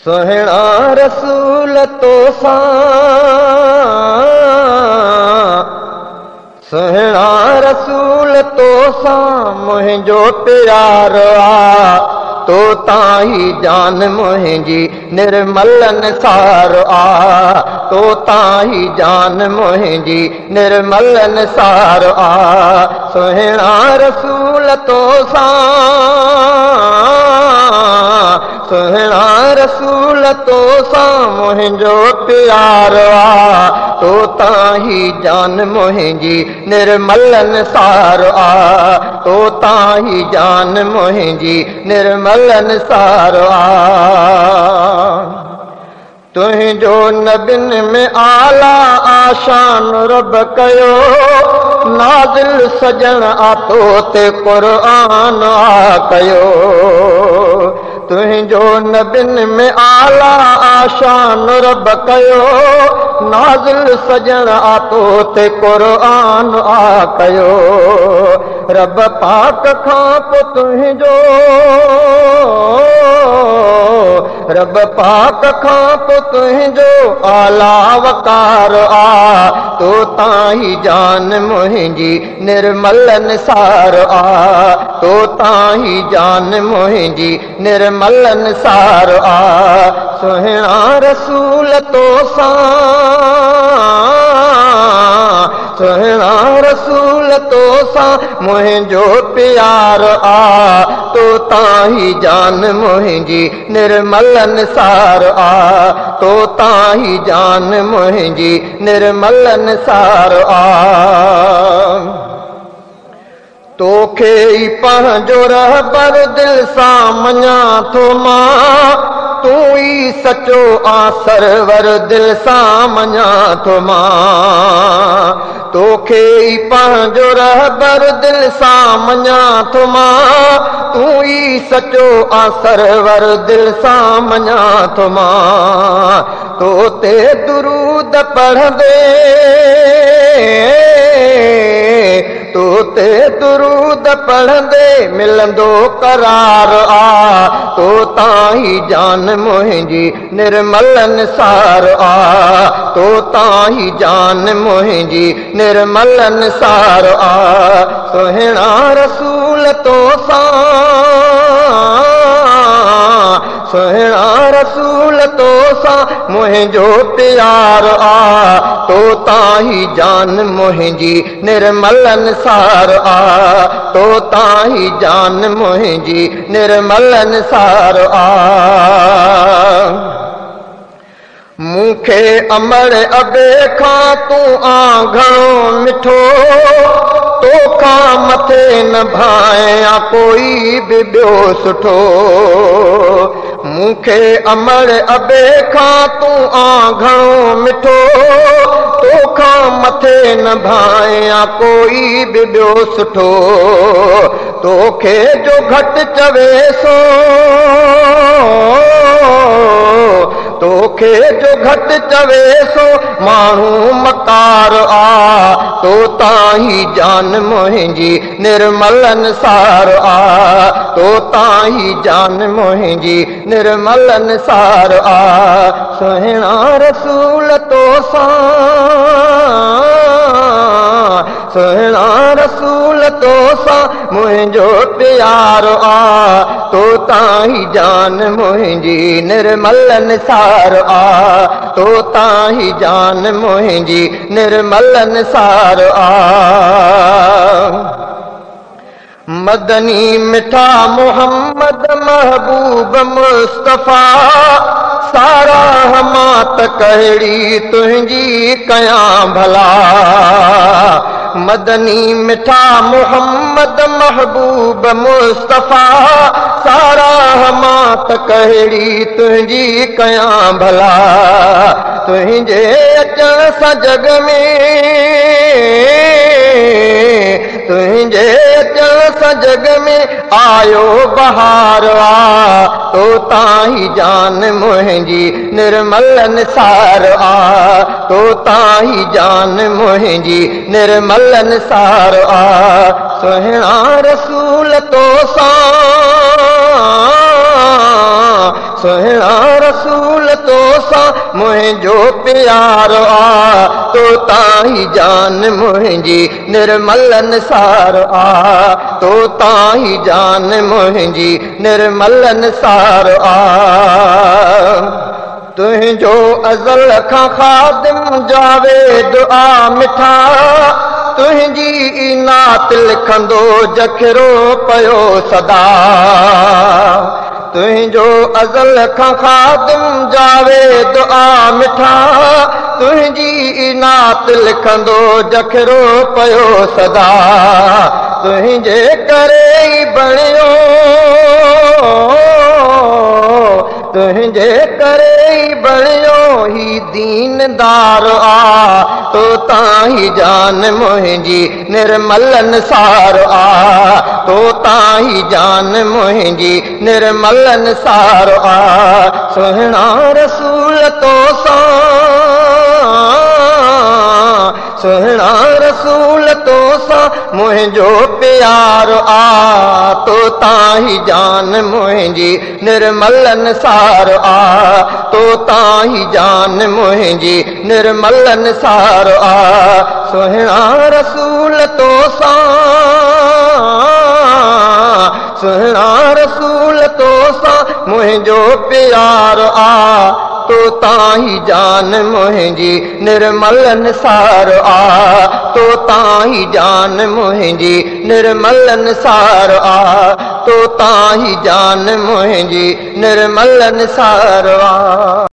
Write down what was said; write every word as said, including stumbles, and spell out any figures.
सुहिणा रसूल तो सां सुहिणा रसूल तो सां मुंहिंजो प्यार आ तो ताही जान मुंहिंजी निर्मल निसार आ तो ताही जान मुंहिंजी निर्मल निसार आ सुहिणा रसूल तो सां सुहिणा रसूल तो सां मुंहिंजो प्यार आ तो ताही जान मुंहिंजी निर्मल निसार आ तो ताही जान मुंहिंजी निर्मल निसार आ तुंहिंजो नबिन में आला आशान रब कयो नाज़िल सजण आतो ते क़ुर्आन आ कयो तुंहिंजो नबिन में आला आशान रब कयो नाज़िल सजण आतो ते क़ुर्आन आ कयो रब पाक खां पोइ तुंहिंजो रब पाक खां पोइ तुंहिंजो आला वकार आ तो ताही जान मुंहिंजी निर्मल निसार आ तो ताही जान मुंहिंजी निर्मल निसार आ सुहिणा रसूल तो सां सुहिणा रसूल तो सां मुंहिंजो प्यार आ तो ताही जान मुंहिंजी निर्मल निसार आ तो ताही जान मुंहिंजी निर्मल निसार आ तोखे ई पंहिंजो रहबर दिल सां मञा थो मां तू ई सचो आ सरवर दिल सां मञा थो मां तोखे ई पंहिंजो रहबर दिल सां मञा थो मां तू ई सचो आ सरवर दिल सां मञा थो मां तो ते दुरूद पढ़ंदे तो ते दुरूद पढ़ंदे मिलंदो करार आ तो ताही जान मुंहिंजी निर्मल निसार आ तो ताही जान मुंहिंजी निर्मल निसार आ सुहिणा रसूल तो सां सुहिणा रसूल तो सां मुंहिंजो प्यार आ तो ताही जान मुंहिंजी निर्मल निसार आ तो ताही जान मुंहिंजी निर्मल निसार आ मूंखे अमर अबे खां तू आ घणो मिठो तोखां मथे न भाया कोई बि ॿियो सुठो मूंखे अमर अबे खां तू आ घणो मिठो तोखां मथे न भाया कोई बि ॿियो सुठो तोखे जो घटि चवे सो तोखे जो घटि चवे सो माण्हू मकार आ तो ताही जान मुंहिंजी निर्मल निसार आ तो ताही जान मुंहिंजी निर्मल निसार आ सुहिणा रसूल तो सां सुहिणा रसूल तो सां मुंहिंजो प्यार आ तो ताही जान मुंहिंजी निर्मल निसार आ तो ताही जान मुंहिंजी निर्मल निसार आ मदनी मिठा मोहम्मद महबूब मुस्तफ़ा सारा हमात कहिड़ी तुंहिंजी कयां भला मदनी मिठा मोहम्मद महबूब मुस्तफ़ा सारा हमात कहिड़ी तुंहिंजी कयां भला तुंहिंजे अचण सां जग में तुंहिंजे अचण सां जग में आयो बहार आ तो ताही जान मुंहिंजी निर्मल निसार आ तो ताही जान मुंहिंजी निर्मल निसार आ सुहिणा रसूल तो सां सुहिणा रसूल तो सा मुझो प्यार आ तो ताही जान मुझी निर्मल निसार आ तो ताही जान मुझी निर्मल निसार आ तुझो अज़ल खां खादिम जावेद आ मिठा तुझी नात लिखंदो जखरो पयो सदा तुझो अज़ल खां खादिम जावेद आ मिठा तुझी नात लिखंदो जखरो पयो सदा तुझे करे ई बणियो तुझे करे ई बणियो ही दीनदार आ तो ताही जान मुझी निर्मल निसार आ तो ताही जान मुझी निर्मल निसार आ सुहिणा रसूल तो सा सुहिणा रसूल तो सा मुझो प्यार आ तो ताही जान मुझी निर्मल निसार आ तो ताही जान मुझी निर्मल निसार आ सुहिणा रसूल तो सा सुहिणा रसूल तो सा मुझो प्यार आ तो ताही जान मुझी निर्मल निसार आ तो ताही जान मुझी निर्मल निसार आ तो ताही जान मुझी निर्मल निसार आ।